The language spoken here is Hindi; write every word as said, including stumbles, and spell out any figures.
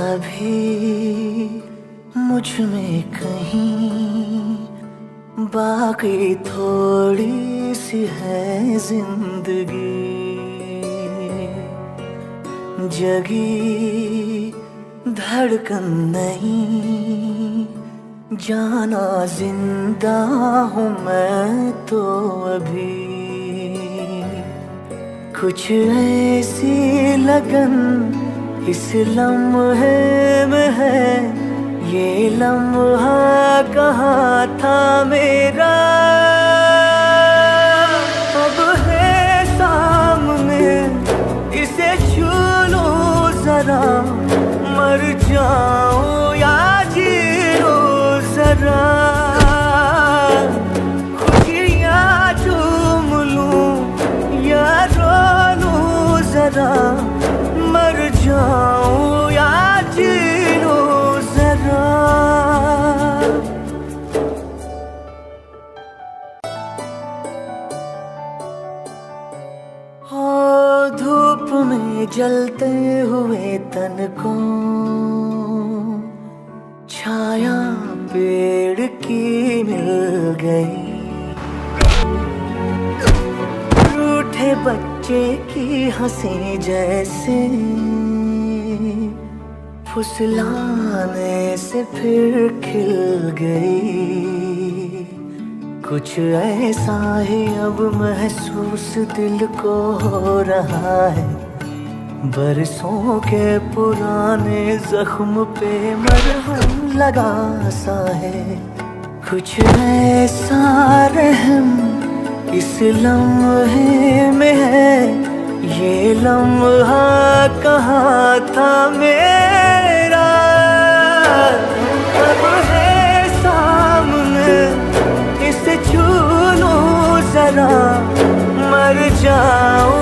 अभी मुझ में कहीं बाकी थोड़ी सी है जिंदगी, जगी धड़कन नहीं, जाना जिंदा हूँ मैं तो अभी। कुछ ऐसी लगन इस लम्हे में है, ये लम्हा कहाँ था मेरा, अब है सामने इसे छू लूं जरा, मर जाऊं या जी लूं जरा, खुशियाँ चूम लूं या रो लूं जरा, मर जाऊं या जी लूं जरा। ओ धूप में जलते हुए तन को छाया पेड़ की मिल गई, रूठे बच्चे की हंसी जैसे फुसलाने से फिर खिल गई। कुछ ऐसा ही अब महसूस दिल को हो रहा है, बरसों के पुराने जख्म पे मरहम लगा सा है। कुछ ऐसा रहम इस लम्हे में है, ये लम्हा कहाँ था मेरा, अब है सामने इसे छू लूं जरा, मर जाऊं